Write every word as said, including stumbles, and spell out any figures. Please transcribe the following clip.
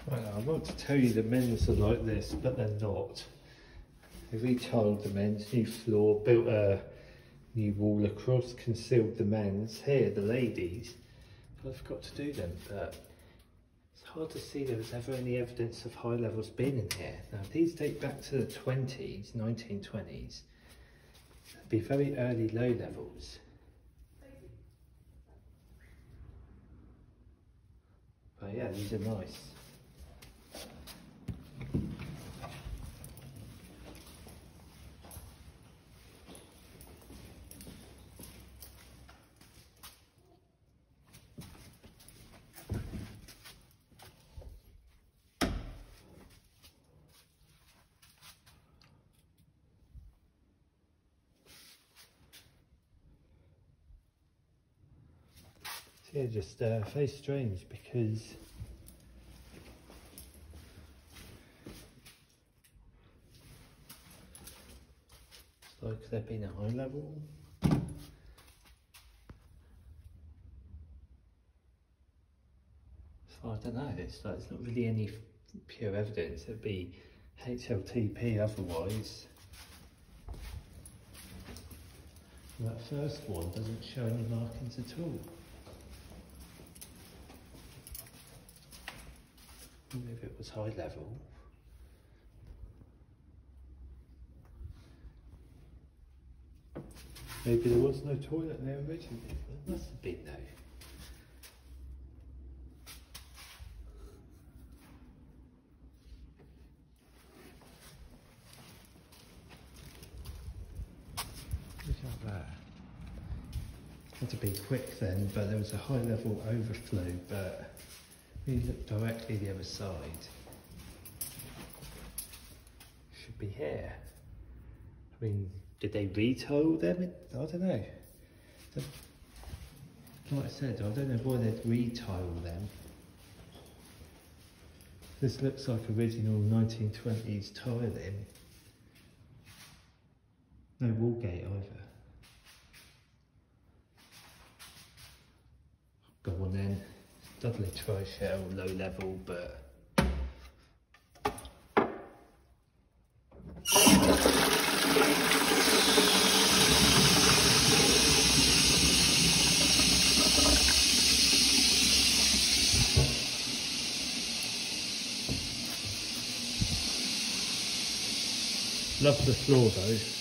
Right, I want to tell you the men's are like this, but they're not. They retiled the men's, new floor, built a new wall across, concealed the men's. Here, the ladies, I forgot to do them, but it's hard to see there was ever any evidence of high levels being in here. Now, these date back to the twenties, nineteen twenties. It'd be very early low levels. But yeah, these are nice. Yeah, just uh, very strange because it's like they've been at high level. So I don't know, it's like it's not really any pure evidence. It'd be H L T P otherwise. And that first one doesn't show any markings at all. Maybe if it was high level. Maybe there was no toilet there originally. There must have been though. Look at that. Had to be quick then, but there was a high level overflow, but when you look directly the other side, should be here. I mean, did they retile them? I don't know. Like I said, I don't know why they'd retile them. This looks like original nineteen twenties tiling. No wall gate either. Go on then. Dudley Tri-shell, low level, but love the floor though.